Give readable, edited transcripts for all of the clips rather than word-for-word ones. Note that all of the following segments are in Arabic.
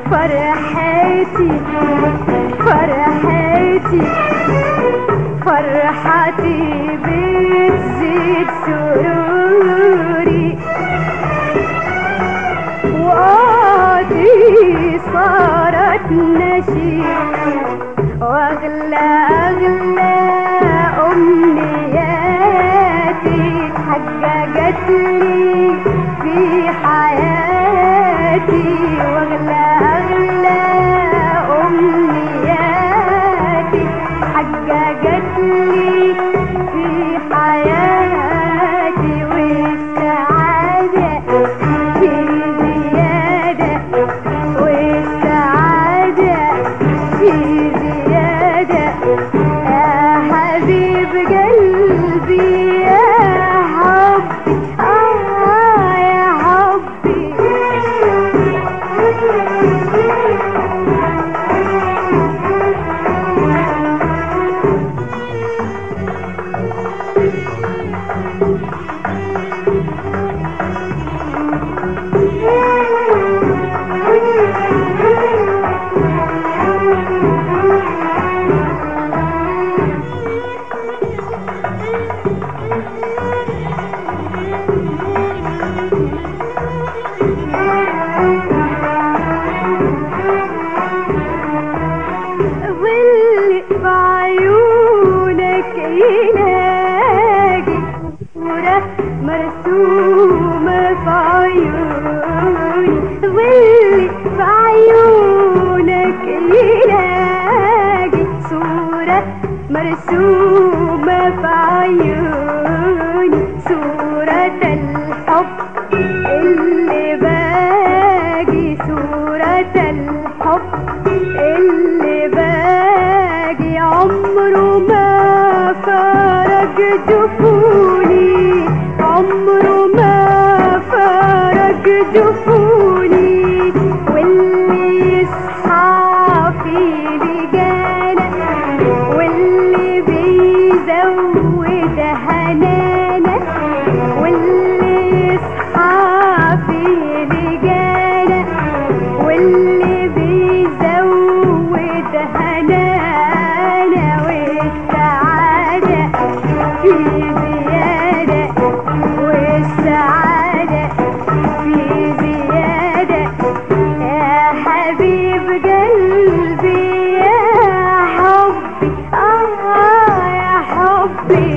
فرحتي فرحتي فرحتي بتزيد سروري، وقعدي صارت نشيد، واغلى اغلى امنياتي اتحققت لي في حياتي، واغلى اغلى امنياتي اتحققت لي في حياتي، والسعادة في زيادة، والسعادة في زيادة، يا حبيب قلبي يا حبي يا حبي. ظل بعيونك يلاقي صورة مرسومة في عيوني، ظل بعيونك يلاقي صورة مرسومة في عيوني، صورة الحب اللي باقي، صورة الحب اللي باقي، عمره ما فارق جفوني، عمره ما فارق جفوني، واللي يصحى في لجانا، واللي بيزود هنانا، واللي يصحى في لجانا، واللي بيزود هنانا، والسعادة في زيادة، والسعادة في زيادة، يا حبيب قلبي يا حبي يا حبي.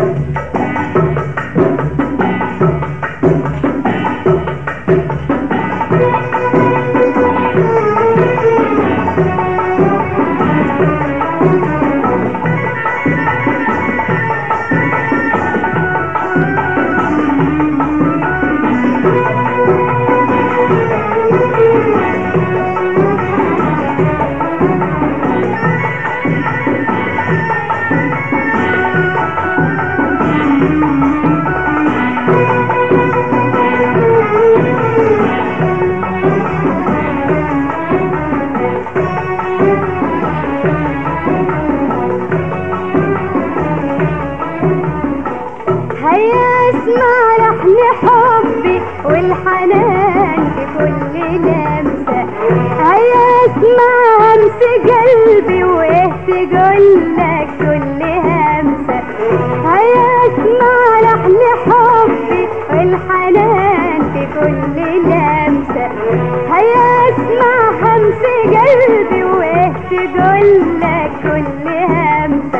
هيا اسمع لحن حبي والحنان في كل لمسة، هيا اسمع همس قلبي وتقولك كل همسة، هيا اسمع لحن حبي والحنان في كل لمسة، هيا اسمع همس قلبي وتقولك كل همسة.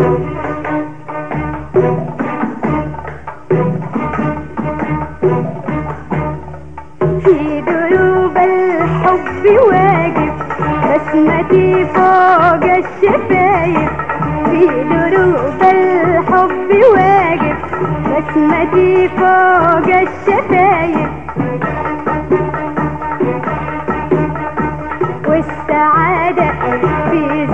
في دروب الحب واقف بسمتي فوق الشفايف، في دروب الحب واقف بسمتي فوق الشفايف، والسعادة في